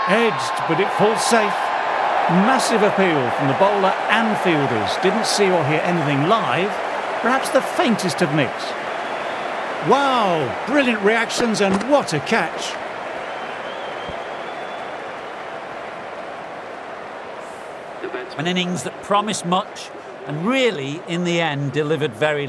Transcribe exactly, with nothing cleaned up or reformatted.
Edged, but it falls safe. Massive appeal from the bowler and fielders. Didn't see or hear anything live. Perhaps the faintest of nicks. Wow, brilliant reactions and what a catch. An innings that promised much and really, in the end, delivered very